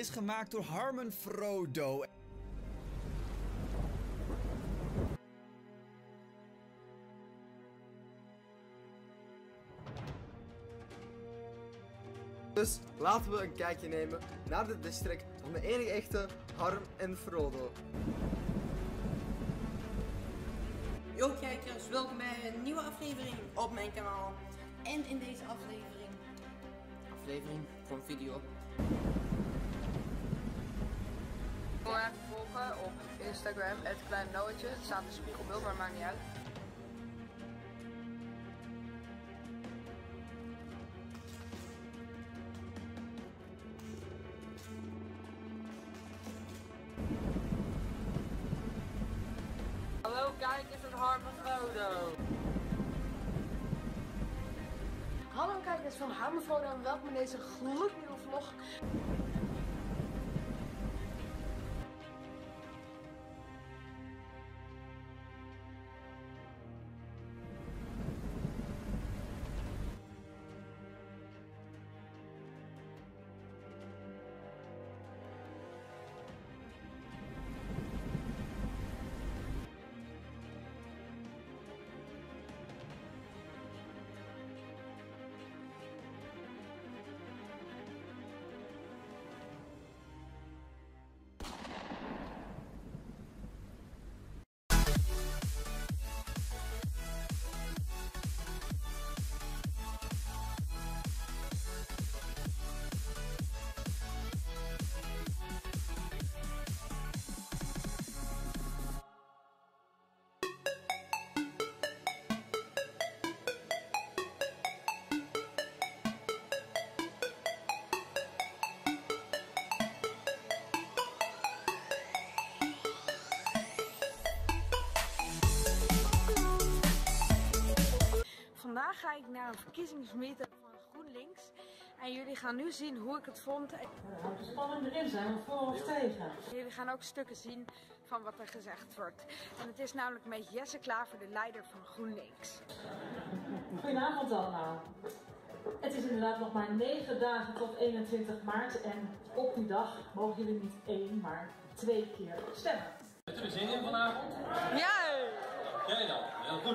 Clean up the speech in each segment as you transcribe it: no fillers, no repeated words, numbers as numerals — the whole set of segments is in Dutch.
is gemaakt door Harmon Frodo. Dus laten we een kijkje nemen naar de district van de enige echte Harm en Frodo. Yo kijkers, welkom bij een nieuwe aflevering op mijn kanaal. En in deze aflevering voor een video. Gewoon even volgen op Instagram, @kleinenootje. Het staat in spiegelbeeld, maar maakt niet uit. Hallo kijkers van Harm en Frodo. Hallo kijkers van Harm en Frodo en welkom in deze gloednieuwe vlog. Vandaag ga ik naar een verkiezingsmeeting van GroenLinks en jullie gaan nu zien hoe ik het vond. Het moet spannend erin zijn, of voor of tegen. Jullie gaan ook stukken zien van wat er gezegd wordt. En het is namelijk met Jesse Klaver, de leider van GroenLinks. Goedenavond allemaal. Het is inderdaad nog maar 9 dagen tot 21 maart en op die dag mogen jullie niet 1, maar 2 keer stemmen. Heb je er zin in vanavond? Ja! Jij dan? Heel goed.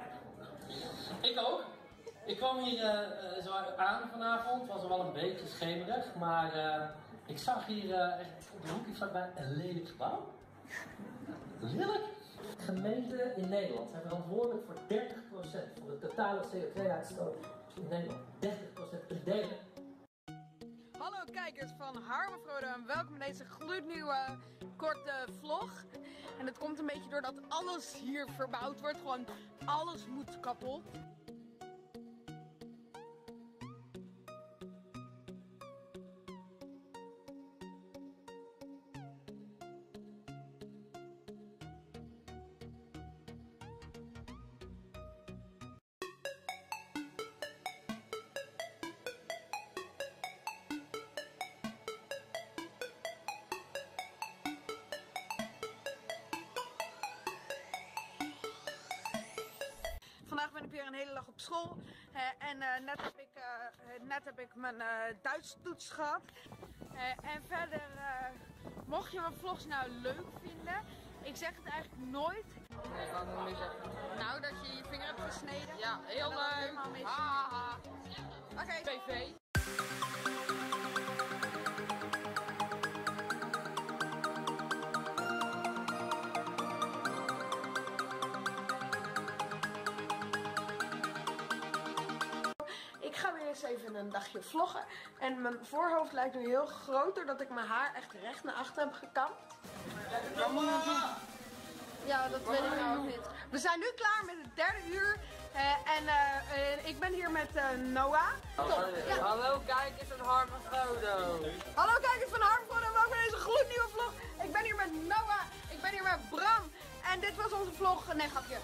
Ik ook. Ik kwam hier zo aan vanavond. Het was wel een beetje schemerig, maar ik zag hier echt op de hoekje vlakbij een lelijk gebouw. Lelijk? Gemeenten in Nederland zijn verantwoordelijk voor 30% van de totale CO2-uitstoot in Nederland. 30%, een derde. Hallo kijkers van Harm en Frodo en welkom in deze gloednieuwe korte vlog. En het komt een beetje doordat alles hier verbouwd wordt. Gewoon alles moet kapot. Vandaag ben ik weer een hele dag op school en net heb ik mijn Duits toets gehad. En verder, mocht je mijn vlogs nou leuk vinden, ik zeg het eigenlijk nooit. Nee, wat moet ik zeggen? Nou, dat je je vinger hebt gesneden. Ja, heel leuk. Oké, PV. Ik ga weer eens even een dagje vloggen. En mijn voorhoofd lijkt nu heel groot doordat ik mijn haar echt recht naar achter heb gekamd. Wat moet je doen? Ja, dat weet ik nou ook niet. We zijn nu klaar met het 3e uur. Ik ben hier met Noah. Ja. Hallo kijkers van Harm en Frodo. Hallo kijkers van Harm en Frodo en welkom bij deze gloednieuwe vlog. Ik ben hier met Noah. Ik ben hier met Bram. En dit was onze vlog. Nee, grapje.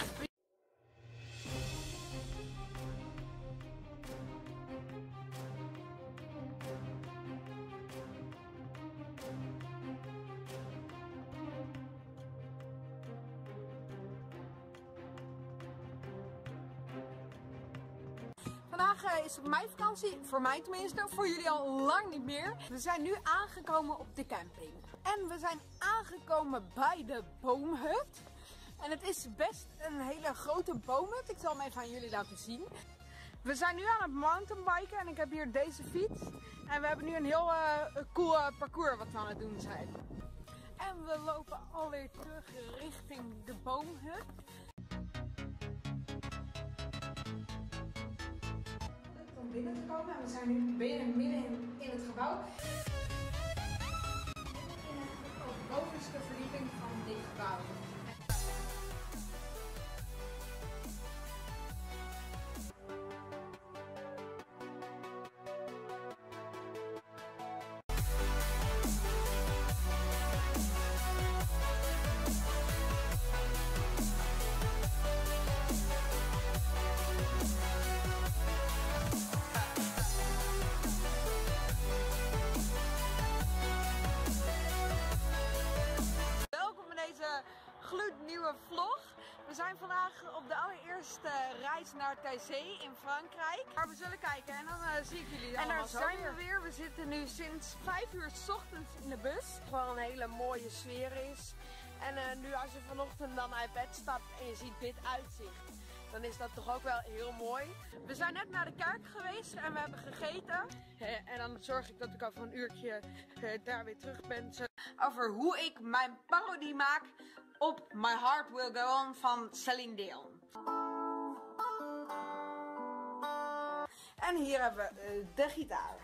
Vandaag Morgen is het meivakantie, voor mij tenminste, voor jullie al lang niet meer. We zijn nu aangekomen op de camping. En we zijn aangekomen bij de boomhut. En het is best een hele grote boomhut. Ik zal hem even aan jullie laten zien. We zijn nu aan het mountainbiken en ik heb hier deze fiets. En we hebben nu een heel cool parcours wat we aan het doen zijn. En we lopen alweer terug richting de boomhut. Om binnen te komen en we zijn nu midden in het gebouw. Midden in de bovenste verdieping van dit gebouw. Gloednieuwe vlog. We zijn vandaag op de allereerste reis naar Taizé in Frankrijk. Maar we zullen kijken en dan zie ik jullie allemaal. En daar zijn we weer. We zitten nu sinds 5 uur 's ochtends in de bus. Gewoon een hele mooie sfeer is. En nu als je vanochtend dan uit bed stapt en je ziet dit uitzicht, dan is dat toch ook wel heel mooi. We zijn net naar de kerk geweest en we hebben gegeten. En dan zorg ik dat ik over een uurtje daar weer terug ben. Over hoe ik mijn parodie maak op My Heart Will Go On van Celine Dion. En hier hebben we de gitaar.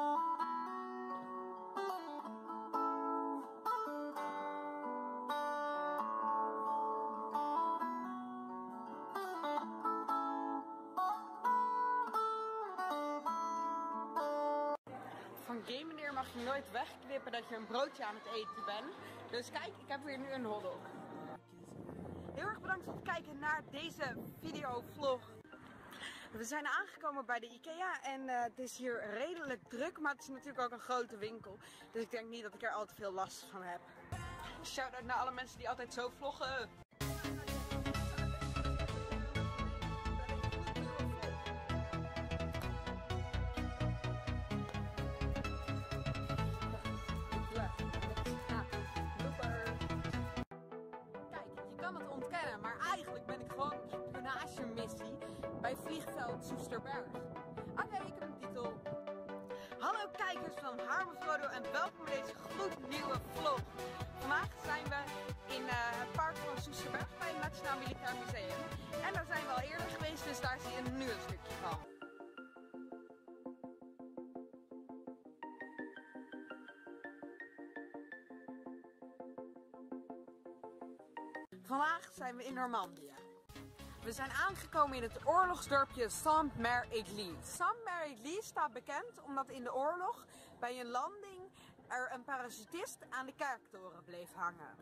Van game meneer mag je nooit wegknippen dat je een broodje aan het eten bent. Dus kijk, ik heb hier nu een hotdog. Heel erg bedankt voor het kijken naar deze videovlog. We zijn aangekomen bij de IKEA en het is hier redelijk druk, maar het is natuurlijk ook een grote winkel. Dus ik denk niet dat ik er al te veel last van heb. Shout-out naar alle mensen die altijd zo vloggen. Maar eigenlijk ben ik gewoon op spionagemissie bij vliegveld Soesterberg. Oké, ik heb een titel. Hallo kijkers van Harme Frodo en welkom bij deze gloednieuwe vlog. Vandaag zijn we in het park van Soesterberg bij het Nationaal Militair Museum. En daar zijn we al eerder geweest, dus daar zie je nu een stukje van. Vandaag zijn we in Normandië. We zijn aangekomen in het oorlogsdorpje Saint-Mère-Église. Saint-Mère-Église staat bekend omdat in de oorlog bij een landing er een parachutist aan de kerktoren bleef hangen.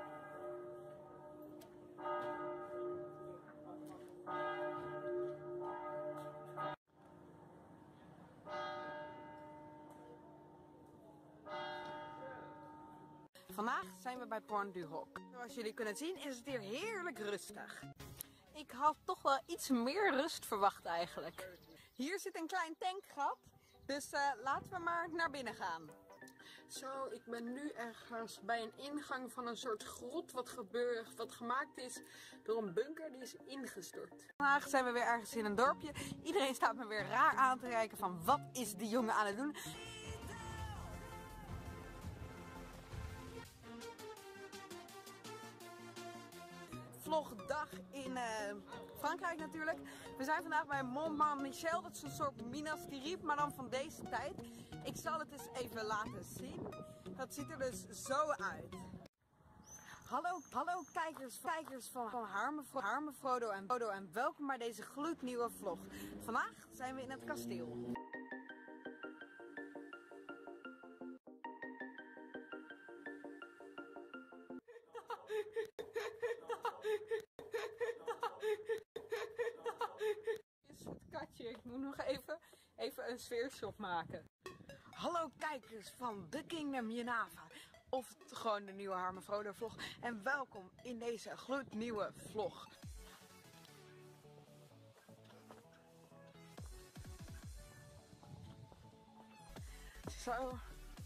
Vandaag zijn we bij Point du Hoc. Zoals jullie kunnen zien is het hier heerlijk rustig. Ik had toch wel iets meer rust verwacht eigenlijk. Hier zit een klein tankgat, dus laten we maar naar binnen gaan. Zo, ik ben nu ergens bij een ingang van een soort grot wat gemaakt is door een bunker die is ingestort. Vandaag zijn we weer ergens in een dorpje. Iedereen staat me weer raar aan te kijken van wat is die jongen aan het doen. Vlogdag in Frankrijk natuurlijk. We zijn vandaag bij Mont Saint-Michel. Dat is een soort Minas Tirith, maar dan van deze tijd. Ik zal het eens even laten zien. Dat ziet er dus zo uit. Hallo kijkers van Harme Frodo en welkom bij deze gloednieuwe vlog. Vandaag zijn we in het kasteel. Is het katje, ik moet nog even een sfeershot maken. Hallo kijkers van The Kingdom Jenava, of gewoon de nieuwe Harme Frodo vlog. En welkom in deze gloednieuwe vlog. Zo.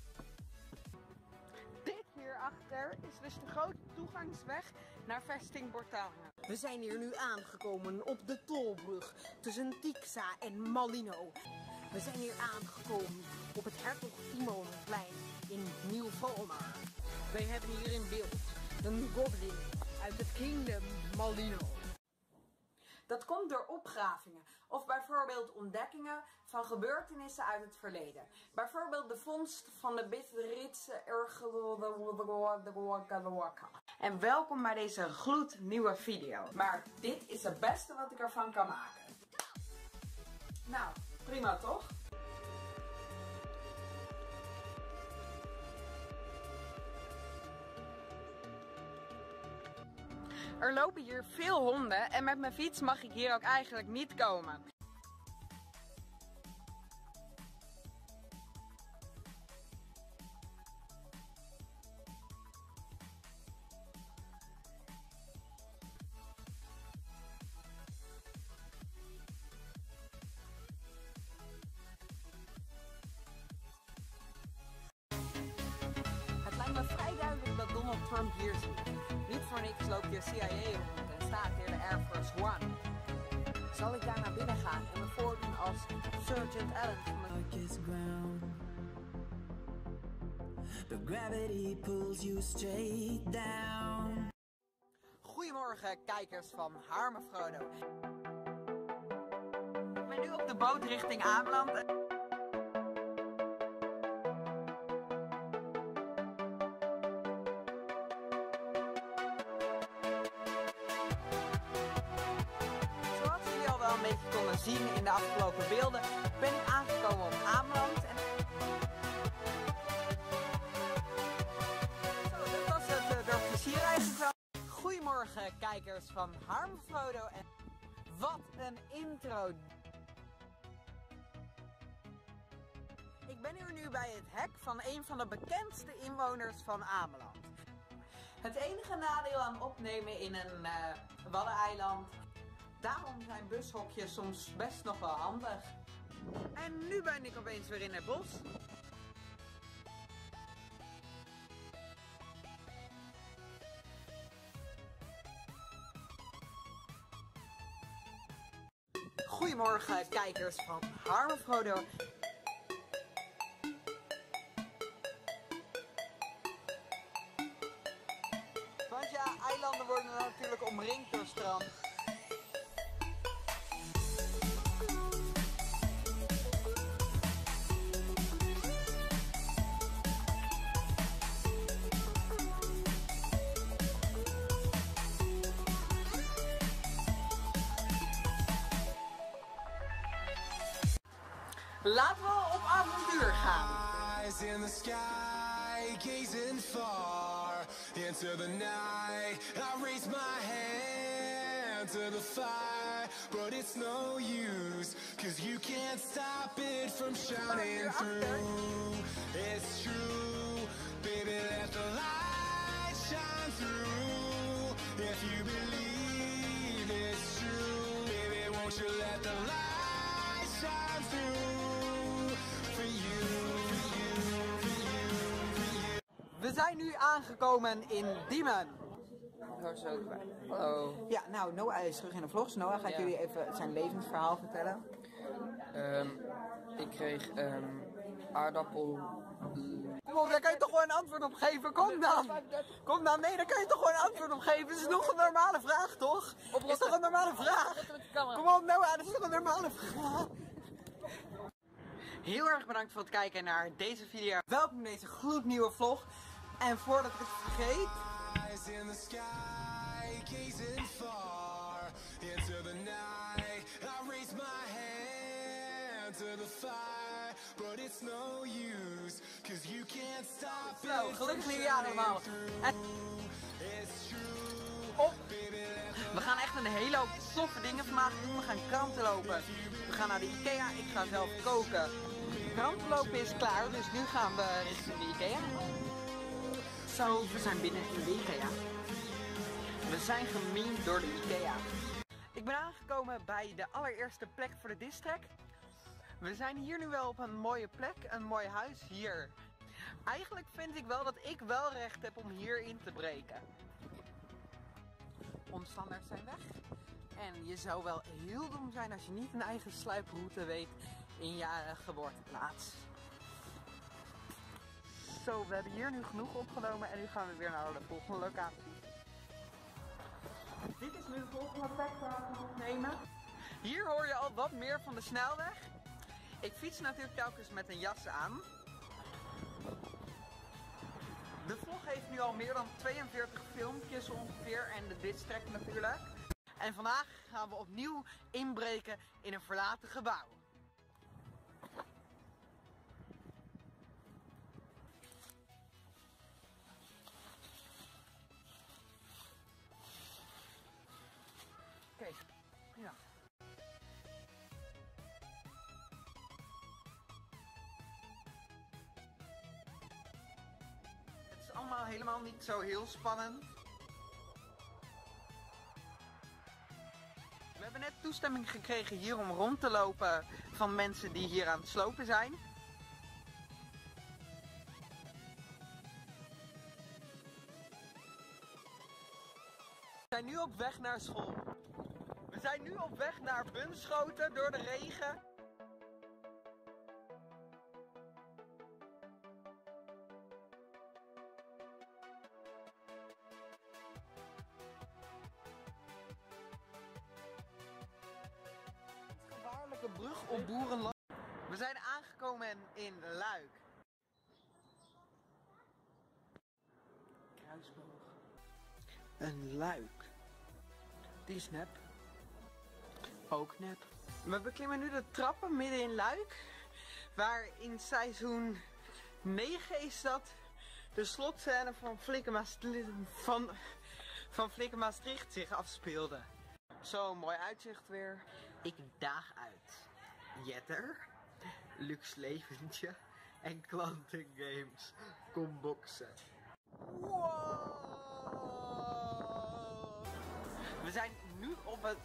Dit hierachter is dus de grote toegangsweg naar vesting Bortania. We zijn hier nu aangekomen op de tolbrug tussen Tixa en Malino. We zijn hier aangekomen op het Hertog Timonplein in Nieuw-Valmar. Wij hebben hier in beeld een goblin uit het Kingdom Malino. Dat komt door opgravingen of bijvoorbeeld ontdekkingen van gebeurtenissen uit het verleden. Bijvoorbeeld de vondst van de Bitritse En welkom bij deze gloednieuwe video. Maar dit is het beste wat ik ervan kan maken. Nou, prima toch? Er lopen hier veel honden en met mijn fiets mag ik hier ook eigenlijk niet komen. Het lijkt me vrij duidelijk dat Donald Trump hier zit. Niet voor niks loopt hier CIA rond en staat hier de Air Force One. Zal ik daar naar binnen gaan en me voordoen als Sergeant Allen van de... Goedemorgen kijkers van Harme Frodo. Ik ben nu op de boot richting Ameland. Een beetje konden zien in de afgelopen beelden, ben ik aangekomen op Ameland. Zo, dat was het door plezier eigenlijk. Goedemorgen kijkers van Harme Frodo en wat een intro. Ik ben hier nu bij het hek van een van de bekendste inwoners van Ameland. Het enige nadeel aan opnemen in een waddeneiland. Daarom zijn bushokjes soms best nog wel handig. En nu ben ik opeens weer in het bos. Goedemorgen kijkers van Harme Frodo. Want ja, eilanden worden natuurlijk omringd door strand. Laten we op avontuur gaan. Eyes in the sky, gazing far into the night. I raise my hand to the fire, but it's no use, 'cause you can't stop it from shining through. It's true, baby, let the light shine through. If you believe it's true, baby, won't you let the light shine through. We zijn nu aangekomen in Diemen. Hallo. Ja, nou, Noah is terug in de vlogs. Noah gaat jullie even zijn levensverhaal vertellen. Ik kreeg aardappel. Kom op, daar kan je toch gewoon een antwoord op geven. Kom dan. Kom dan. Nee, daar kan je toch gewoon een antwoord op geven. Het is nog een normale vraag, toch? Het is toch een normale vraag? Kom op, Noah, dat is toch een normale vraag? Heel erg bedankt voor het kijken naar deze video. Welkom in deze gloednieuwe vlog. En voordat ik het vergeet... Zo, gelukkig nieuwjaar allemaal. We gaan echt een hele hoop toffe dingen vandaag doen. We gaan kranten lopen. We gaan naar de IKEA. Ik ga zelf koken. Kranten lopen is klaar, dus nu gaan we richting de IKEA. Zo, we zijn binnen in de IKEA. We zijn gememd door de IKEA. Ik ben aangekomen bij de allereerste plek voor de distrack. We zijn hier nu wel op een mooie plek, een mooi huis hier. Eigenlijk vind ik wel dat ik wel recht heb om hier in te breken. Omstanders zijn weg. En je zou wel heel dom zijn als je niet een eigen sluiproute weet in je geboorteplaats. Zo, we hebben hier nu genoeg opgenomen en nu gaan we weer naar de volgende locatie. Dit is nu de volgende plek waar we gaan opnemen. Hier hoor je al wat meer van de snelweg. Ik fiets natuurlijk telkens met een jas aan. De vlog heeft nu al meer dan 42 filmpjes ongeveer en de district natuurlijk. En vandaag gaan we opnieuw inbreken in een verlaten gebouw. Oké, ja. Het is allemaal helemaal niet zo heel spannend. We hebben net toestemming gekregen hier om rond te lopen van mensen die hier aan het slopen zijn. We zijn nu op weg naar school. We zijn nu op weg naar Bunschoten door de regen. Gevaarlijke brug op Boerenland. We zijn aangekomen in Luik. Kruisboog. Een luik. Die is nep. Ook nep. We beklimmen nu de trappen midden in Luik. Waar in seizoen 9 is dat de slotscène van Flikker Maastricht zich afspeelde. Zo'n mooi uitzicht weer. Ik daag uit. Jetter, Luxe Leventje en Klanten Games. Kom boksen. Wow! We zijn nu op het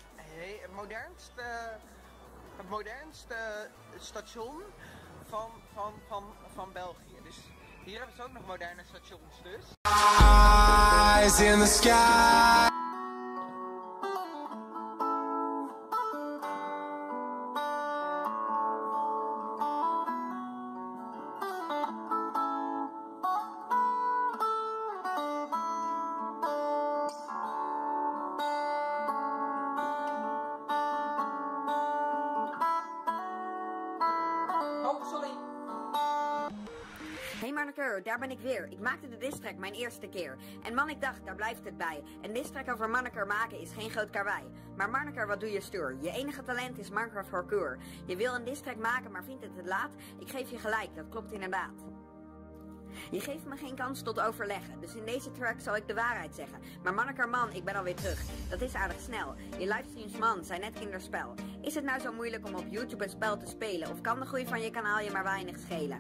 modernste station van België. Dus hier hebben ze ook nog moderne stations dus. Eyes in the sky. Hey Manneke, daar ben ik weer. Ik maakte de distrack mijn eerste keer. En man, ik dacht, daar blijft het bij. Een distrack over Manneke maken is geen groot karwei. Maar Manneke, wat doe je stuur? Je enige talent is Minecraft parkour. Je wil een distrack maken, maar vindt het te laat? Ik geef je gelijk, dat klopt inderdaad. Je geeft me geen kans tot overleggen, dus in deze track zal ik de waarheid zeggen. Maar Manneke, man, ik ben alweer terug. Dat is aardig snel. Je livestreams, man, zijn net kinderspel. Is het nou zo moeilijk om op YouTube een spel te spelen? Of kan de groei van je kanaal je maar weinig schelen?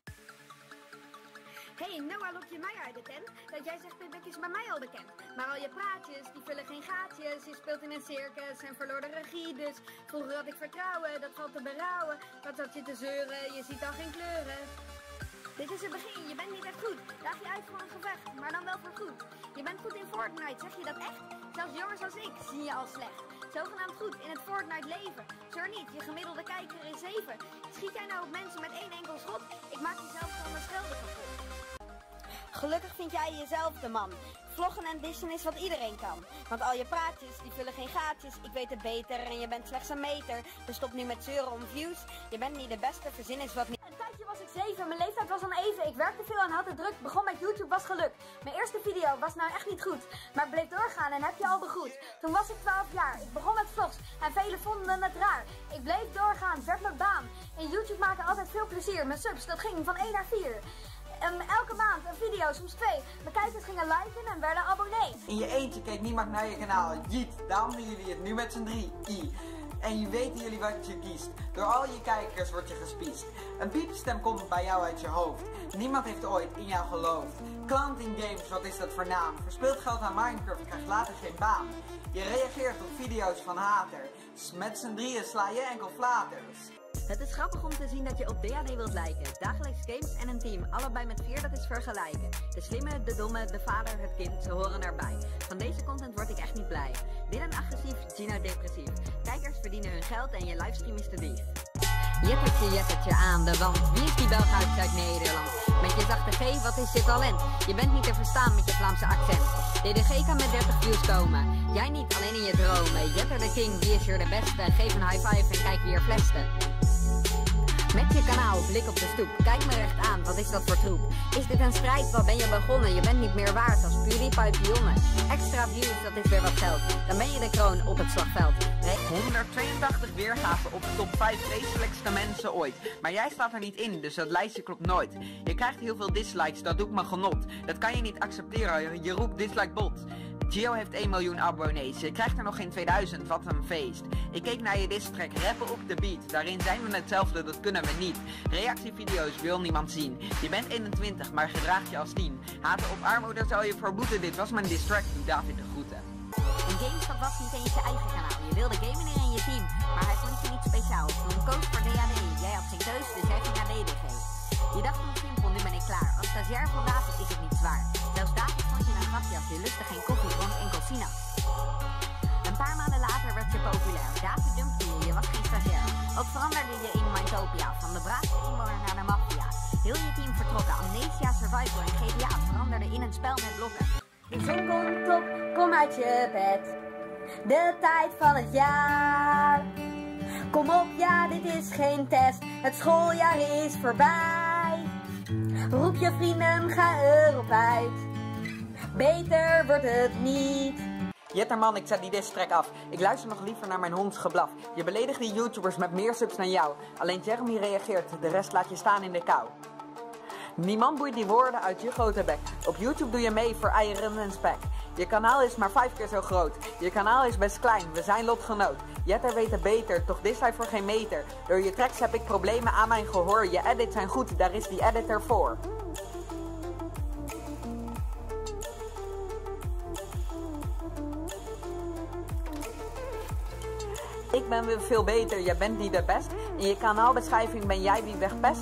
Hey, Noah, lok je mij uit de tent? Dat jij zegt, Pipik is bij mij al bekend. Maar al je praatjes, die vullen geen gaatjes. Je speelt in een circus en verloor de regie. Dus vroeger had ik vertrouwen, dat valt te berouwen. Wat zat je te zeuren, je ziet al geen kleuren. Dit is het begin, je bent niet echt goed. Daag je uit voor een gevecht, maar dan wel voor goed. Je bent goed in Fortnite, zeg je dat echt? Zelfs jongens als ik zie je al slecht. Zogenaamd goed in het Fortnite leven. Zeur niet, je gemiddelde kijker is 7. Schiet jij nou op mensen met 1 enkel schot? Ik maak jezelf van mijn schelden kapot. Gelukkig vind jij jezelf de man. Vloggen en dissen is wat iedereen kan. Want al je praatjes, die vullen geen gaatjes. Ik weet het beter en je bent slechts een meter. Dus stop nu met zeuren om views. Je bent niet de beste, verzin is wat niet. Een tijdje was ik 7, mijn leeftijd was oneven. Ik werkte veel en had het druk. Begon met YouTube, was geluk. Mijn eerste video was nou echt niet goed. Maar bleef doorgaan en heb je al begroet. Toen was ik 12 jaar. Ik begon met vlogs en velen vonden het raar. Ik bleef doorgaan, het werd mijn baan. In YouTube maken altijd veel plezier. Mijn subs, dat ging van 1 naar 4. Elke maand een video, soms 2. Mijn kijkers gingen liken en werden abonnee. In je eentje keek niemand naar je kanaal. Jiet, daarom doen jullie het nu met z'n 3. En je weten jullie wat je kiest. Door al je kijkers word je gespiest. Een piepstem komt bij jou uit je hoofd. Niemand heeft ooit in jou geloofd. Klanten Games, wat is dat voor naam? Verspeelt geld aan Minecraft, krijgt later geen baan. Je reageert op video's van haters. Met z'n 3 sla je enkel flaters. Het is grappig om te zien dat je op DHD wilt lijken. Dagelijks games en een team, allebei met 4, dat is vergelijken. De slimme, de domme, de vader, het kind, ze horen erbij. Van deze content word ik echt niet blij. Dylan agressief, Gino depressief. Kijkers verdienen hun geld en je livestream is te dief. Jettertje aan de wand. Wie is die Belg uit Zuid-Nederland? Met je zachte G, wat is je talent? Je bent niet te verstaan met je Vlaamse accent. DDG kan met 30 views komen. Jij niet, alleen in je dromen. Jetter de king, wie is hier de beste? Geef een high five en kijk wie er fleste. Met je kanaal, blik op de stoep. Kijk me recht aan, wat is dat voor troep? Is dit een strijd, wat ben je begonnen? Je bent niet meer waard als PewDiePie pionnen. Extra views, dat is weer wat geld. Dan ben je de kroon op het slagveld. 182 weergaven op de top 5 vreselijkste mensen ooit. Maar jij staat er niet in, dus dat lijstje klopt nooit. Je krijgt heel veel dislikes, dat doet me genot. Dat kan je niet accepteren, je roept dislike bot. Gio heeft 1 miljoen abonnees, je krijgt er nog geen 2000, wat een feest. Ik keek naar je distrack, rappen op de beat. Daarin zijn we hetzelfde, dat kunnen we niet. Reactievideo's wil niemand zien. Je bent 21, maar gedraag je als 10. Haten op armoede zou je verboeten, dit was mijn distrack, doe David de groeten. Een GameStop was niet eens je eigen kanaal. Je wilde gamen in je team, maar hij vond je niet speciaal. Toen koos voor DHD, jij had geen keus, dus jij ging naar DDG. Je dacht toen simpel, nu ben ik klaar. Als stagiair van David is het niet zwaar. Zelfs David vond je een grapje als je lustte geen koffie, dronk enkel sinaas. Een paar maanden later werd je populair. David dumpte je was geen stagiair. Ook veranderde je in Mindtopia, van de braafste inwoner naar de maffia. Heel je team vertrokken, Amnesia, Survival en GTA veranderde in een spel met blokken. De zon komt op, kom uit je bed. De tijd van het jaar. Kom op, ja, dit is geen test. Het schooljaar is voorbij. Roep je vrienden, ga erop uit. Beter wordt het niet. Jetterman, ik zet die distrack af. Ik luister nog liever naar mijn honds geblaf. Je beledigt die YouTubers met meer subs dan jou. Alleen Jeremy reageert, de rest laat je staan in de kou. Niemand boeit die woorden uit je grote bek. Op YouTube doe je mee voor eieren en spek. Je kanaal is maar 5 keer zo groot. Je kanaal is best klein, we zijn lotgenoot. Jetter weet het beter, toch dit hij voor geen meter. Door je tracks heb ik problemen aan mijn gehoor. Je edits zijn goed, daar is die editor voor. Ik ben weer veel beter, jij bent niet de best. In je kanaalbeschrijving ben jij wie wegpest.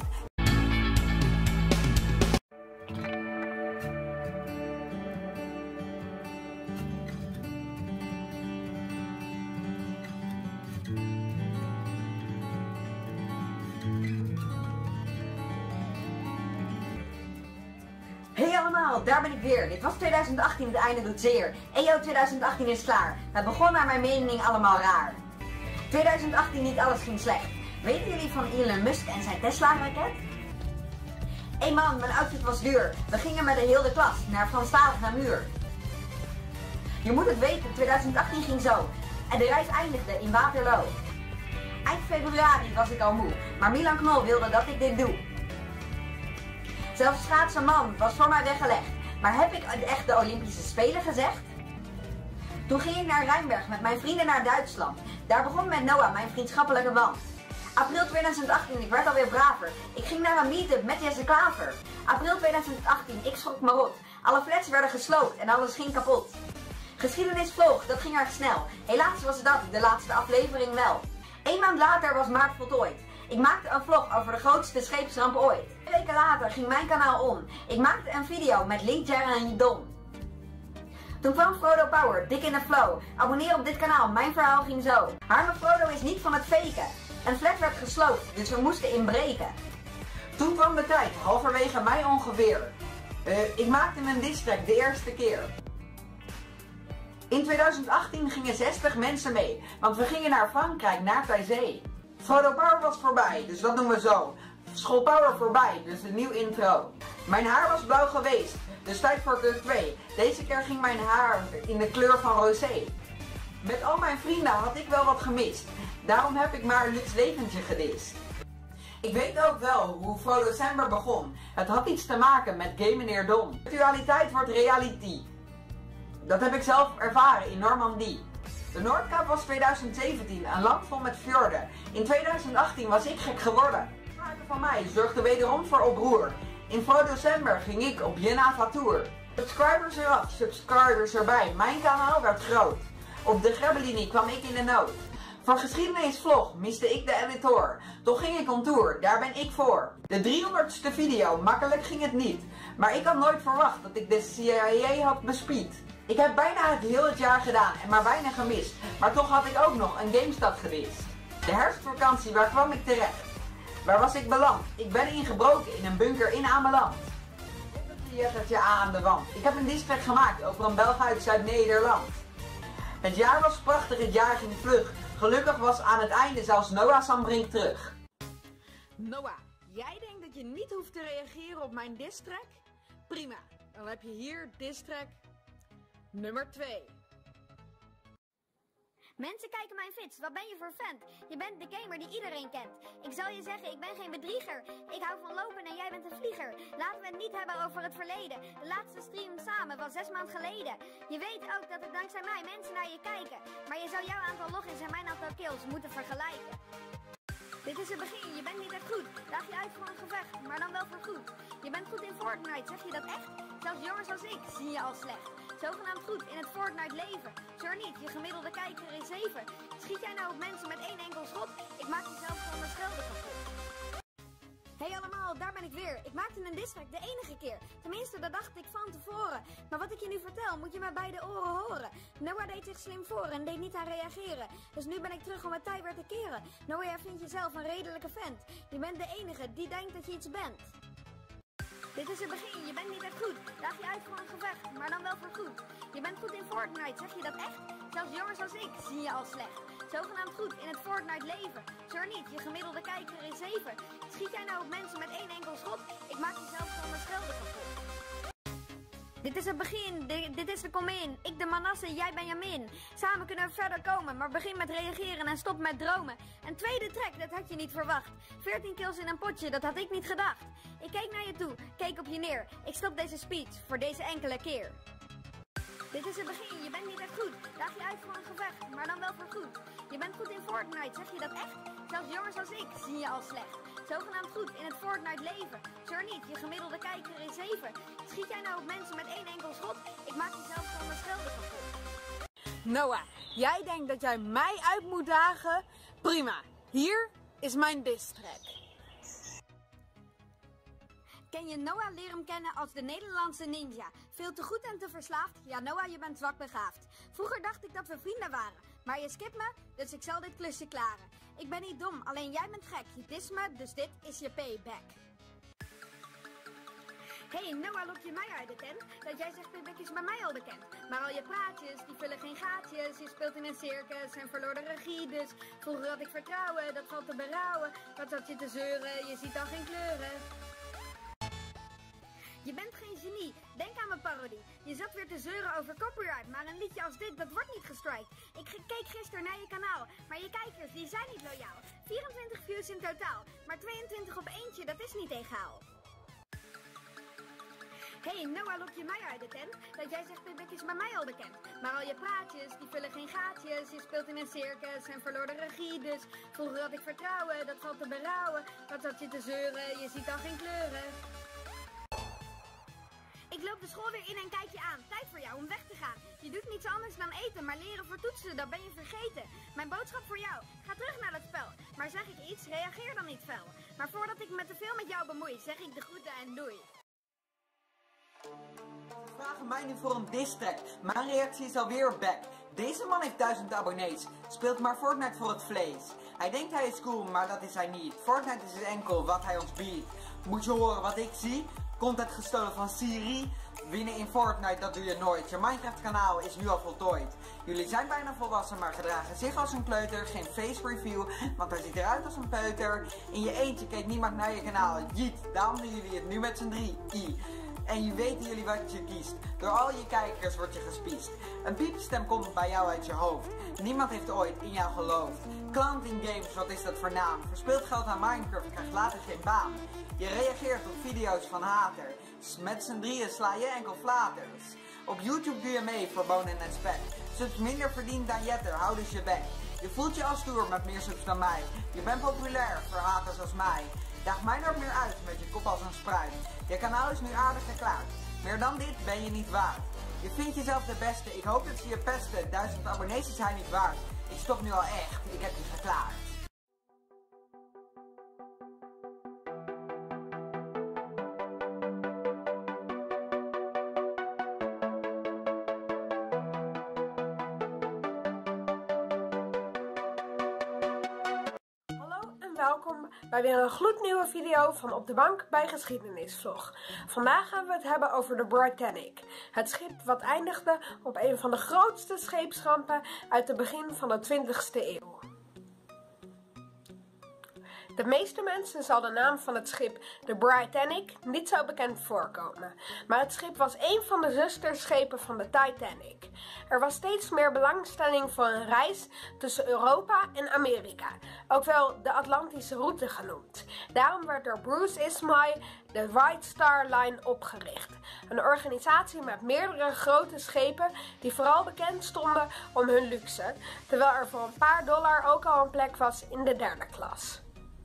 Hey allemaal, daar ben ik weer. Dit was 2018, het einde doet zeer. Eyo, 2018 is klaar. Het begon naar mijn mening allemaal raar. 2018 niet alles ging slecht. Weten jullie van Elon Musk en zijn Tesla-raket? Hey man, mijn outfit was duur. We gingen met de hele klas naar Franstalig naar Muur. Je moet het weten, 2018 ging zo. En de reis eindigde in Waterloo. Eind februari was ik al moe, maar Milan Knol wilde dat ik dit doe. Zelfs schaatsen man was voor mij weggelegd. Maar heb ik echt de Olympische Spelen gezegd? Toen ging ik naar Rijnberg met mijn vrienden naar Duitsland. Daar begon met Noah, mijn vriendschappelijke band. April 2018, ik werd alweer braver. Ik ging naar een meetup met Jesse Klaver. April 2018, ik schrok me rot. Alle flats werden gesloopt en alles ging kapot. Geschiedenis vloog, dat ging erg snel. Helaas was dat de laatste aflevering wel. 1 maand later was maart voltooid. Ik maakte een vlog over de grootste scheepsramp ooit. 2 weken later ging mijn kanaal om. Ik maakte een video met Link, Jaren en Don. Toen kwam Frodo Power, dik in de flow. Abonneer op dit kanaal, mijn verhaal ging zo. Arme Frodo is niet van het faken. Een flat werd gesloopt, dus we moesten inbreken. Toen kwam de tijd, halverwege mei ongeveer. Ik maakte een distrack de eerste keer. In 2018 gingen 60 mensen mee, want we gingen naar Frankrijk, naar Taizé. Frodo Power was voorbij, dus dat doen we zo. School Power voorbij, dus een nieuw intro. Mijn haar was blauw geweest, dus tijd voor kleur 2. Deze keer ging mijn haar in de kleur van rosé. Met al mijn vrienden had ik wel wat gemist. Daarom heb ik maar Lucs leventje gedist. Ik weet ook wel hoe Frodocember begon. Het had iets te maken met Game Meneer Don. Virtualiteit wordt reality. Dat heb ik zelf ervaren in Normandie. De Noordkaap was 2017, een land vol met fjorden. In 2018 was ik gek geworden. Maken van mij zorgde wederom voor oproer. In Frodocember ging ik op Jenava Tour. Subscribers eraf, subscribers erbij. Mijn kanaal werd groot. Op de Grebbelinie kwam ik in de nood. Van geschiedenisvlog miste ik de editor. Toch ging ik on tour, daar ben ik voor. De 300ste video, makkelijk ging het niet. Maar ik had nooit verwacht dat ik de CIA had bespied. Ik heb bijna heel het jaar gedaan en maar weinig gemist. Maar toch had ik ook nog een GameStad gewist. De herfstvakantie, waar kwam ik terecht? Waar was ik beland? Ik ben ingebroken in een bunker in Ameland. Ik heb een jettertje aan de wand. Ik heb een distrack gemaakt over een Belg uit Zuid-Nederland. Het jaar was prachtig, het jaar ging vlug. Gelukkig was aan het einde zelfs Noah Sambrink terug. Noah, jij denkt dat je niet hoeft te reageren op mijn distrack? Prima, dan heb je hier distrack nummer 2. Mensen kijken mijn fits, wat ben je voor vent? Je bent de gamer die iedereen kent. Ik zal je zeggen, ik ben geen bedrieger. Ik hou van lopen en jij bent een vlieger. Laten we het niet hebben over het verleden. De laatste stream samen was 6 maanden geleden. Je weet ook dat het dankzij mij mensen naar je kijken. Maar je zou jouw aantal logins en mijn aantal kills moeten vergelijken. Dit is het begin, je bent niet echt goed. Daag je uit voor een gevecht, maar dan wel voor goed. Je bent goed in Fortnite, zeg je dat echt? Zelfs jongens als ik zie je al slecht. Zogenaamd goed in het Fortnite leven. Zeur niet, je gemiddelde kijker is 7. Schiet jij nou op mensen met 1 enkel schot? Ik maak jezelf van mijn schelden kapot. Hey allemaal, daar ben ik weer. Ik maakte een distrack de enige keer. Tenminste, dat dacht ik van tevoren. Maar wat ik je nu vertel, moet je maar bij de oren horen. Noah deed zich slim voor en deed niet aan reageren. Dus nu ben ik terug om het tij weer te keren. Noah, jij vindt jezelf een redelijke vent. Je bent de enige die denkt dat je iets bent. Dit is het begin, je bent niet echt goed. Daag je uit voor een gevecht, maar dan wel voor goed. Je bent goed in Fortnite, zeg je dat echt? Zelfs jongens als ik zie je al slecht. Zogenaamd goed in het Fortnite leven. Zeur niet, je gemiddelde kijker is 7. Schiet jij nou op mensen met 1 enkel schot? Ik maak jezelf van mijn schelden kapot. Dit is het begin, dit is de kom-in. Ik de Manasse, jij Benjamin. Samen kunnen we verder komen, maar begin met reageren en stop met dromen. Een tweede track, dat had je niet verwacht. 14 kills in een potje, dat had ik niet gedacht. Ik keek naar je toe, keek op je neer. Ik stop deze speech, voor deze enkele keer. Dit is het begin, je bent niet echt goed. Daag je uit voor een gevecht, maar dan wel voor goed. Je bent goed in Fortnite, zeg je dat echt? Zelfs jongens als ik zie je al slecht. Zogenaamd goed in het Fortnite leven. Zeur niet, je gemiddelde kijker is 7. Schiet jij nou op mensen met 1 enkel schot? Ik maak jezelf van mijn schelden kapot. Noah, jij denkt dat jij mij uit moet dagen? Prima, hier is mijn distrack. Ken je Noah, leer hem kennen als de Nederlandse ninja. Veel te goed en te verslaafd, ja Noah, je bent zwak begaafd. Vroeger dacht ik dat we vrienden waren, maar je skipt me, dus ik zal dit klusje klaren. Ik ben niet dom, alleen jij bent gek. Je dist me, dus dit is je payback. Hey Noah, lok je mij uit de tent? Dat jij zegt payback is bij mij al bekend. Maar al je praatjes, die vullen geen gaatjes. Je speelt in een circus en verloor de regie. Dus vroeger had ik vertrouwen, dat valt te berouwen. Wat zat je te zeuren, je ziet al geen kleuren. Je bent geen genie, denk aan mijn parodie. Je zat weer te zeuren over copyright, maar een liedje als dit, dat wordt niet gestrikt. Ik keek gisteren naar je kanaal, maar je kijkers, die zijn niet loyaal. 24 views in totaal, maar 22 op eentje, dat is niet egaal. Hey Noah, lok je mij uit de tent? Dat jij zegt payback is bij mij al bekend. Maar al je praatjes, die vullen geen gaatjes. Je speelt in een circus en verloor de regie. Dus vroeger had ik vertrouwen, dat valt te berouwen. Wat zat je te zeuren, je ziet al geen kleuren. Ik loop de school weer in en kijk je aan. Tijd voor jou om weg te gaan. Je doet niets anders dan eten, maar leren voor toetsen, dat ben je vergeten. Mijn boodschap voor jou, ga terug naar het spel. Maar zeg ik iets, reageer dan niet fel. Maar voordat ik me te veel met jou bemoei, zeg ik de groeten en doei. Ze vragen mij nu voor een distrack. Mijn reactie is alweer back. Deze man heeft 1000 abonnees. Speelt maar Fortnite voor het vlees. Hij denkt hij is cool, maar dat is hij niet. Fortnite is enkel wat hij ons biedt. Moet je horen wat ik zie? Content gestolen van Siri. Winnen in Fortnite, dat doe je nooit. Je Minecraft kanaal is nu al voltooid. Jullie zijn bijna volwassen, maar gedragen zich als een kleuter. Geen face review, want hij ziet eruit als een peuter. In je eentje keek niemand naar je kanaal. Jeet, daarom doen jullie het nu met z'n 3. En je weten jullie wat je kiest. Door al je kijkers word je gespiest. Een piepstem komt bij jou uit je hoofd. Niemand heeft ooit in jou geloofd. Klant in games, wat is dat voor naam? Verspeelt geld aan Minecraft, krijgt later geen baan. Je reageert op video's van hater. Met z'n 3 sla je enkel flaters. Op YouTube doe je mee voor bonen en spek. Subs minder verdient dan Jetter, hou dus je bek. Je voelt je als stoer met meer subs dan mij. Je bent populair voor haters als mij. Daag mij nooit meer uit met je kop als een spruit. Je kanaal is nu aardig geklaard. Meer dan dit ben je niet waard. Je vindt jezelf de beste, ik hoop dat ze je pesten. 1000 abonnees is hij niet waard. Ik stop nu al echt. Ik heb je verklaard. Welkom bij weer een gloednieuwe video van Op de Bank bij Geschiedenisvlog. Vandaag gaan we het hebben over de Britannic. Het schip wat eindigde op een van de grootste scheepsrampen uit het begin van de 20e eeuw. De meeste mensen zal de naam van het schip, de Britannic, niet zo bekend voorkomen. Maar het schip was een van de zusterschepen van de Titanic. Er was steeds meer belangstelling voor een reis tussen Europa en Amerika, ook wel de Atlantische route genoemd. Daarom werd door Bruce Ismay de White Star Line opgericht. Een organisatie met meerdere grote schepen die vooral bekend stonden om hun luxe, terwijl er voor een paar dollar ook al een plek was in de derde klas.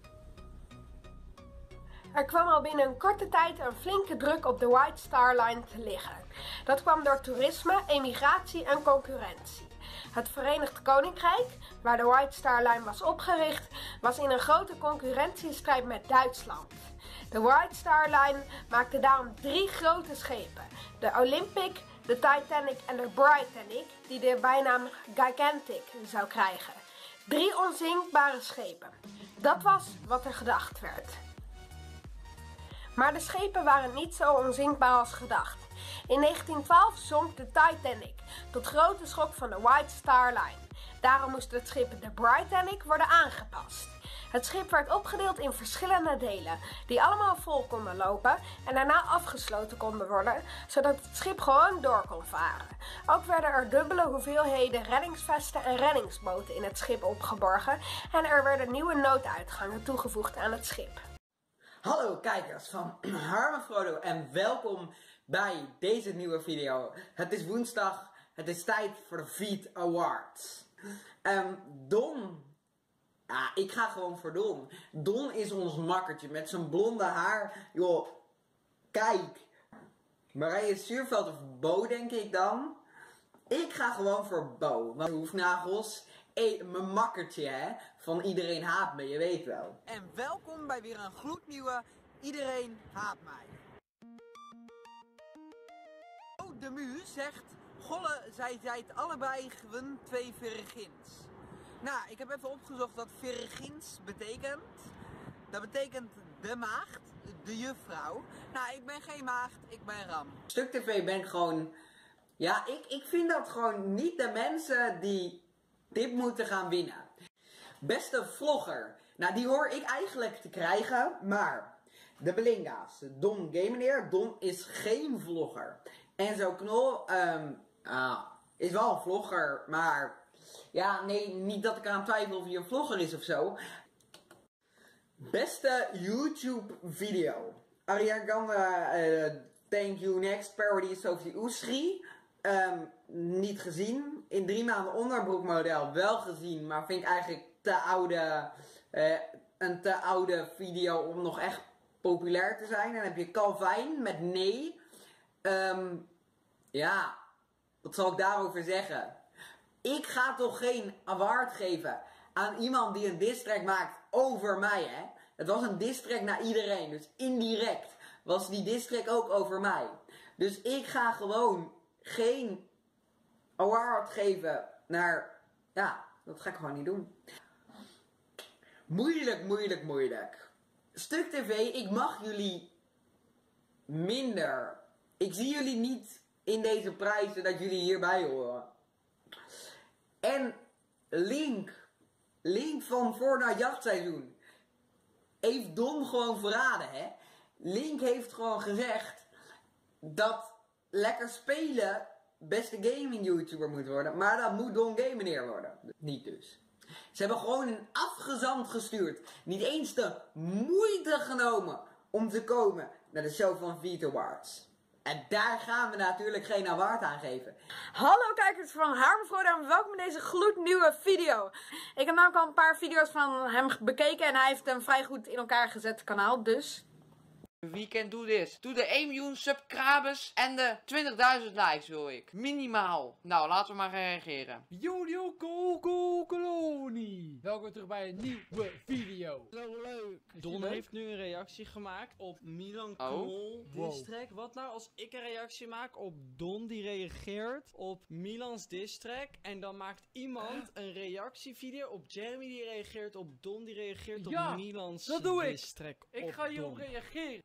Er kwam al binnen een korte tijd een flinke druk op de White Star Line te liggen. Dat kwam door toerisme, emigratie en concurrentie. Het Verenigd Koninkrijk, waar de White Star Line was opgericht, was in een grote concurrentiestrijd met Duitsland. De White Star Line maakte daarom 3 grote schepen: de Olympic, de Titanic en de Britannic, die de bijnaam Gigantic zou krijgen. 3 onzinkbare schepen. Dat was wat er gedacht werd. Maar de schepen waren niet zo onzinkbaar als gedacht. In 1912 zonk de Titanic, tot grote schok van de White Star Line. Daarom moest het schip de Britannic worden aangepast. Het schip werd opgedeeld in verschillende delen, die allemaal vol konden lopen en daarna afgesloten konden worden, zodat het schip gewoon door kon varen. Ook werden er dubbele hoeveelheden reddingsvesten en reddingsboten in het schip opgeborgen en er werden nieuwe nooduitgangen toegevoegd aan het schip. Hallo kijkers van Harm Frodo en welkom bij deze nieuwe video. Het is woensdag, het is tijd voor de VEED Awards. Don, ik ga gewoon voor Don. Don is ons makkertje met zijn blonde haar. Joh, kijk. Marije Zuurveld of Bo denk ik dan. Ik ga gewoon voor Bo, want hoefnagels. Mijn makkertje, hè, van Iedereen Haat Me, je weet wel. En welkom bij weer een gloednieuwe Iedereen Haat Mij. Oh, de mu zegt, golle, zij zijt allebei gewend 2 verregins. Nou, ik heb even opgezocht wat verregins betekent. Dat betekent de maagd, de juffrouw. Nou, ik ben geen maagd, ik ben Ram. Stuk TV ben ik gewoon, ja, ik vind dat gewoon niet de mensen die dit moeten gaan winnen. Beste vlogger. Nou, die hoor ik eigenlijk te krijgen. Maar de Belinga's. Don Gameneer. Don is geen vlogger. Enzo Knol is wel een vlogger. Maar ja, nee, niet dat ik aan twijfel of hij een vlogger is of zo. Beste YouTube video. Ariana Thank You Next. Parody Sophie Oesri. Niet gezien. In 3 maanden onderbroekmodel wel gezien, maar vind ik eigenlijk een te oude video om nog echt populair te zijn. Dan heb je Calvin met Nee. Ja, wat zal ik daarover zeggen? Ik ga toch geen award geven aan iemand die een diss-track maakt over mij, hè? Het was een diss-track naar iedereen, dus indirect was die diss-track ook over mij. Dus ik ga gewoon geen award geven naar, ja, dat ga ik gewoon niet doen. Moeilijk. Stuk TV, ik mag jullie minder. Ik zie jullie niet in deze prijzen dat jullie hierbij horen. En Link van Fortnite jachtseizoen heeft Don gewoon verraden, hè. Link heeft gewoon gezegd dat lekker spelen beste gaming YouTuber moet worden. Maar dat moet Don Gameneer worden. Niet dus. Ze hebben gewoon een afgezant gestuurd. Niet eens de moeite genomen om te komen naar de show van VEED Awards. En daar gaan we natuurlijk geen award aan geven. Hallo kijkers van Harm Frodo en welkom in deze gloednieuwe video. Ik heb namelijk al een paar video's van hem bekeken en hij heeft een vrij goed in elkaar gezet kanaal, dus... Wie can do this? Doe de 1 miljoen subscribers en de 20.000 likes wil ik. Minimaal. Nou, laten we maar reageren. Yo, go, Donnie! Welkom terug bij een nieuwe video. Zo leuk. Don heeft nu een reactie gemaakt op Milan Knol distrack. Wat nou als ik een reactie maak op Don die reageert op Milans distrack en dan maakt iemand een reactievideo op Jeremy die reageert op Don die reageert op Milans distrack. Ik ga hierop reageren.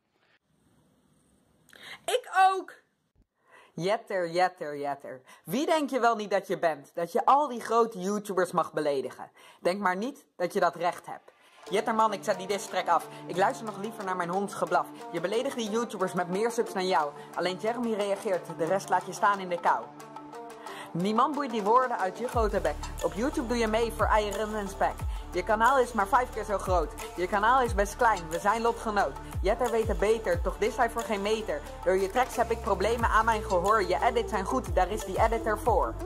Ik ook! Jetter, jetter, jetter. Wie denk je wel niet dat je bent? Dat je al die grote YouTubers mag beledigen. Denk maar niet dat je dat recht hebt. Jetterman, ik zet die distrack af. Ik luister nog liever naar mijn honds geblaf. Je beledigt die YouTubers met meer subs dan jou. Alleen Jeremy reageert, de rest laat je staan in de kou. Niemand boeit die woorden uit je grote bek. Op YouTube doe je mee voor eieren en spek. Je kanaal is maar 5 keer zo groot. Je kanaal is best klein, we zijn lotgenoot. Jetter weet het beter, toch dis hij voor geen meter. Door je tracks heb ik problemen aan mijn gehoor. Je edits zijn goed, daar is die editor voor.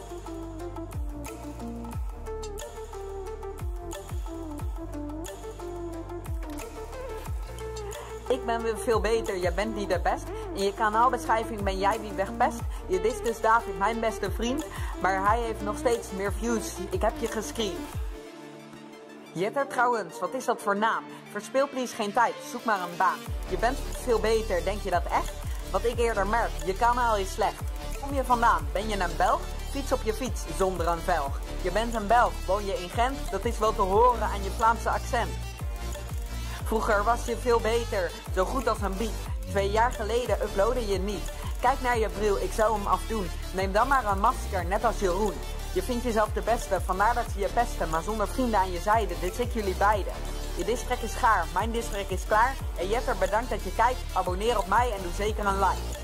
Ik ben weer veel beter, jij bent niet de best. In je kanaalbeschrijving ben jij wie wegpest. Je dist dus David, mijn beste vriend. Maar hij heeft nog steeds meer views, ik heb je gescreend. Jetter trouwens, wat is dat voor naam? Verspil please geen tijd, zoek maar een baan. Je bent veel beter, denk je dat echt? Wat ik eerder merk, je kanaal is slecht. Kom je vandaan, ben je een Belg? Fiets op je fiets, zonder een velg. Je bent een Belg, woon je in Gent? Dat is wel te horen aan je Vlaamse accent. Vroeger was je veel beter, zo goed als een biet. 2 jaar geleden uploadde je niet. Kijk naar je bril, ik zou hem afdoen. Neem dan maar een masker, net als Jeroen. Je vindt jezelf de beste, vandaar dat ze je pesten. Maar zonder vrienden aan je zijde, dit zit jullie beiden. Je distrack is gaar, mijn distrack is klaar. En Jetter, bedankt dat je kijkt. Abonneer op mij en doe zeker een like.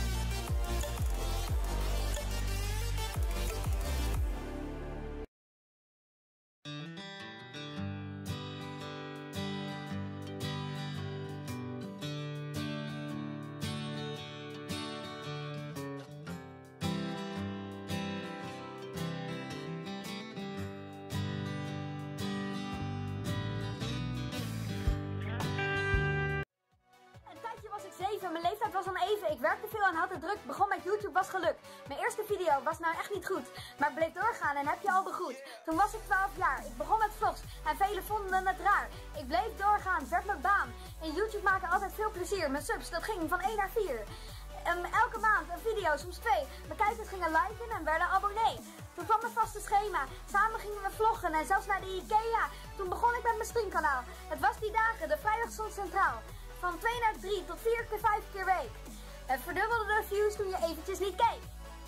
Mijn leeftijd was oneven, ik werkte veel en had het druk. Begon met YouTube, was geluk. Mijn eerste video was nou echt niet goed, maar ik bleef doorgaan en heb je al begroet. Toen was ik 12 jaar, ik begon met vlogs en velen vonden het raar. Ik bleef doorgaan, het werd mijn baan. In YouTube maken altijd veel plezier, mijn subs, dat ging van 1 naar 4. Elke maand een video, soms 2. Mijn kijkers gingen liken en werden abonnee. Toen kwam mijn vaste schema, samen gingen we vloggen en zelfs naar de IKEA. Toen begon ik met mijn streamkanaal. Het was die dagen, de vrijdag stond centraal. Van 2 naar 3 tot 4 keer 5 keer week. Het verdubbelde de views toen je eventjes niet keek.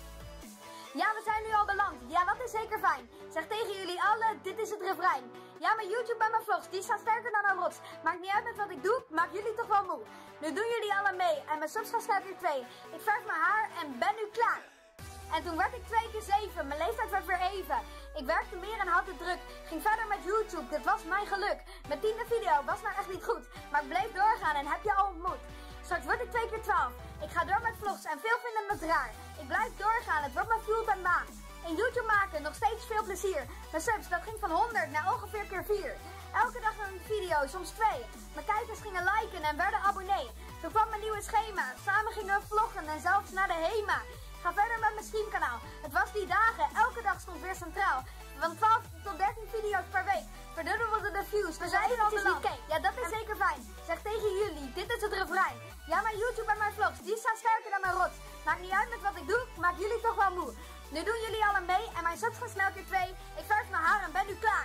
Ja, we zijn nu al beland. Ja, dat is zeker fijn. Zeg tegen jullie allen, dit is het refrein. Ja, mijn YouTube en mijn vlogs, die staan sterker dan een rots. Maakt niet uit met wat ik doe, maak jullie toch wel moe. Nu doen jullie allen mee en mijn subs gaan snel weer 2. Ik verf mijn haar en ben nu klaar. En toen werd ik 2 keer 7, mijn leeftijd werd weer even. Ik werkte meer en had het druk. Ging verder met YouTube, dit was mijn geluk. Mijn 10e video was nou echt niet goed, maar ik bleef doorgaan en heb je al ontmoet. Straks word ik 2 keer 12. Ik ga door met vlogs en veel vinden het raar. Ik blijf doorgaan, het wordt mijn fulltime baan. In YouTube maken, nog steeds veel plezier. Mijn subs, dat ging van 100 naar ongeveer keer 4. Elke dag een video, soms 2. Mijn kijkers gingen liken en werden abonnee. Toen kwam mijn nieuwe schema, samen gingen we vloggen en zelfs naar de HEMA. Ga verder met mijn streamkanaal. Het was die dagen, elke dag stond weer centraal. Van 12 tot 13 video's per week. Verdubbelden de views, we zijn al beland. Ja, dat is zeker fijn. Zeg tegen jullie, dit is het refrein. Ja, mijn YouTube en mijn vlogs, die staan sterker dan mijn rots. Maakt niet uit met wat ik doe, maak jullie toch wel moe. Nu doen jullie allen mee en mijn subs gaan snel keer 2. Ik verf mijn haar en ben nu klaar.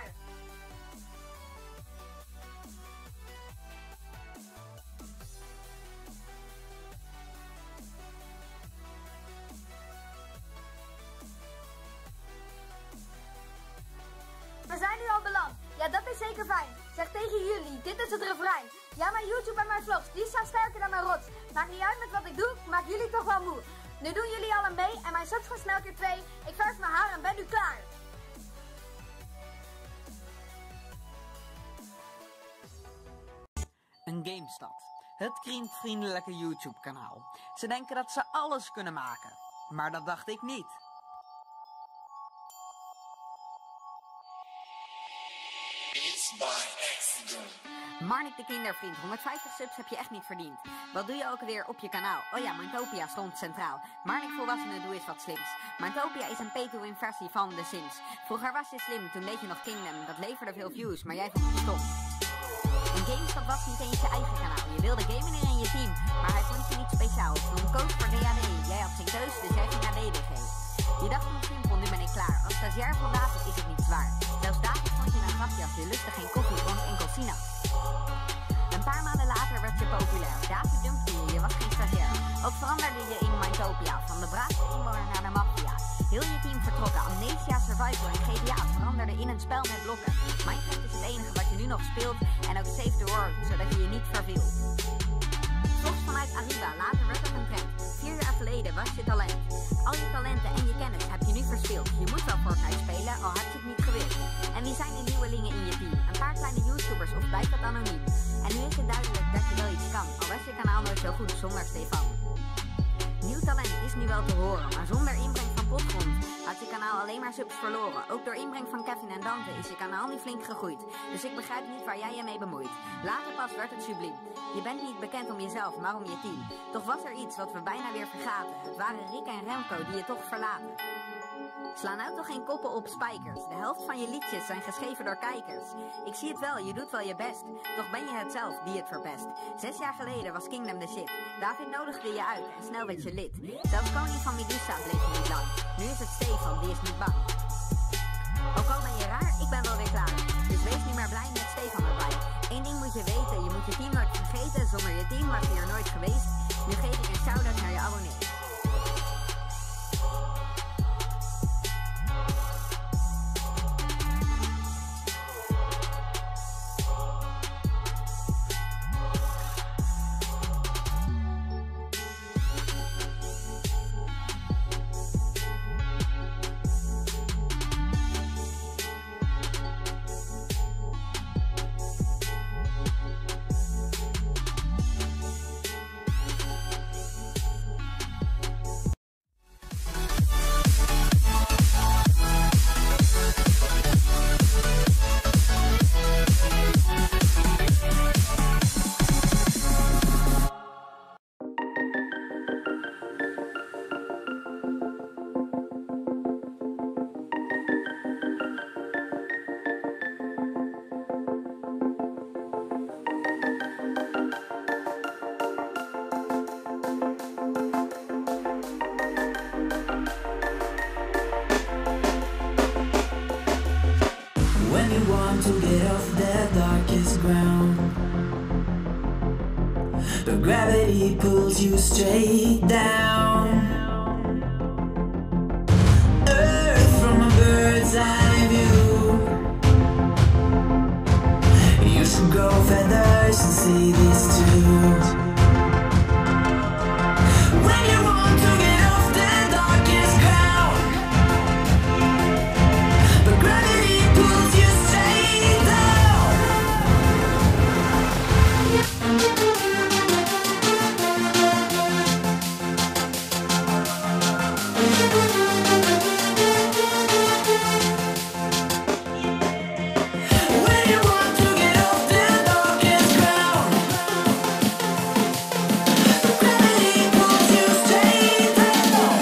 We zijn nu al beland. Ja, dat is zeker fijn. Zeg tegen jullie, dit is het refrein. Ja, mijn YouTube en mijn vlogs, die staan sterker dan mijn rots. Maakt niet uit met wat ik doe, maak jullie toch wel moe. Nu doen jullie allen mee en mijn subs gaan snel keer 2. Ik verf mijn haar en ben nu klaar. Een GameStad. Het vriendelijke YouTube kanaal. Ze denken dat ze alles kunnen maken. Maar dat dacht ik niet. It's Marnik de kindervriend, 150 subs heb je echt niet verdiend. Wat doe je ook alweer op je kanaal? Oh ja, Mindtopia stond centraal. Marnik volwassenen, doe eens wat slims. Mindtopia is een pay-to-win versie van The Sims. Vroeger was je slim, toen deed je nog Kingdom. Dat leverde veel views, maar jij vond het stom. In GameStop was niet eens je eigen kanaal. Je wilde gamen in je team, maar hij vond je niet speciaal. Toen koos voor DAD, jij had geen keus, dus jij ging naar DDG. Je dacht toen simpel, nu ben ik klaar. Als stagiair van David is het niet zwaar. Zelfs David vond je een grapje als je lustte geen koffie, dronk enkel sinaas. Een paar maanden later werd je populair. David dumpte je was geen stagiair. Ook veranderde je in Mindtopia, van de braafste inwoner naar de maffia. Heel je team vertrokken, Amnesia, Survival en GTA veranderde in een spel met blokken. Minecraft is het enige wat je nu nog speelt en ook Save the World, zodat je je niet verveelt. Vlogs vanuit Aruba, later werd het een trend. 4 jaar geleden was je talent. Al je talenten en je kennis heb je nu verspeeld. Je moet wel Fortnite spelen, al had je het niet gewild. En wie zijn de nieuwelingen in je team? Een paar kleine YouTubers of blijft dat anoniem? En nu is het duidelijk dat je wel iets kan, al was je kanaal nooit zo goed zonder Stefan. Nieuw talent is nu wel te horen, maar zonder inbreng van Potgrond had je kanaal alleen maar subs verloren. Ook door inbreng van Kevin en Dante is je kanaal niet flink gegroeid. Dus ik begrijp niet waar jij je mee bemoeit. Later pas werd het subliem. Je bent niet bekend om jezelf, maar om je team. Toch was er iets wat we bijna weer vergaten. Het waren Rick en Remco die je toch verlaten. Sla nou toch geen koppen op spijkers. De helft van je liedjes zijn geschreven door kijkers. Ik zie het wel, je doet wel je best. Toch ben je het zelf die het verpest. 6 jaar geleden was Kingdom de shit. David nodigde je uit en snel werd je lid. Zelfs koning van Medusa bleef je niet lang. Nu is het Stefan, die is niet bang. Ook al ben je raar, ik ben wel weer klaar. Dus wees nu maar blij met Stefan erbij. Eén ding moet je weten, je moet je team nooit vergeten. Zonder je team was je er nooit geweest. Nu geef ik een shout-out naar je abonnees. To get off that darkest ground, but gravity pulls you straight down. Earth from a bird's eye view. You should grow feathers and see this too. When you want to get off that darkest ground, but gravity pulls you straight down. When you want to get off that darkest ground, gravity pulls you straight down.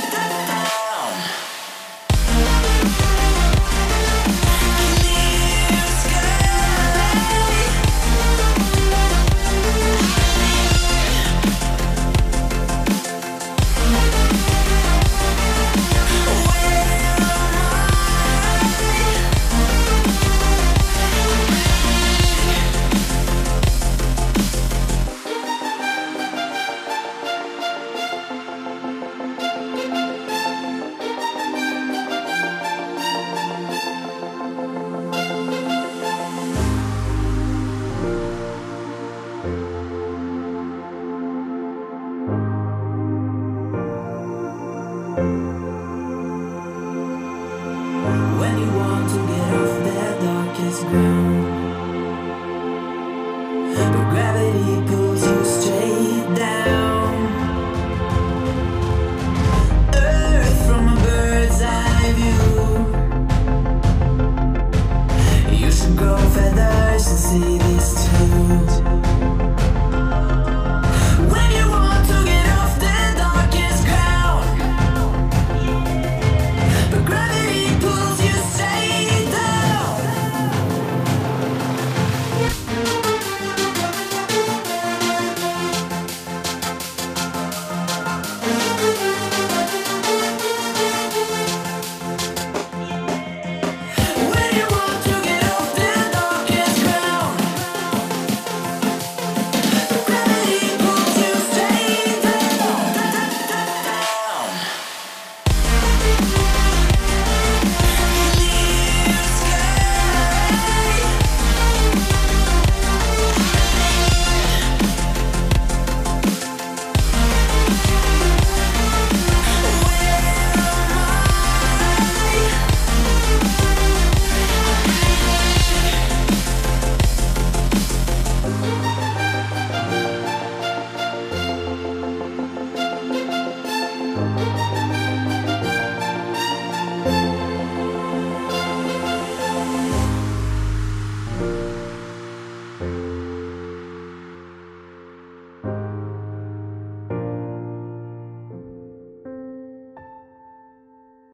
Clear sky. When you want to get off that darkest ground, but gravity pulls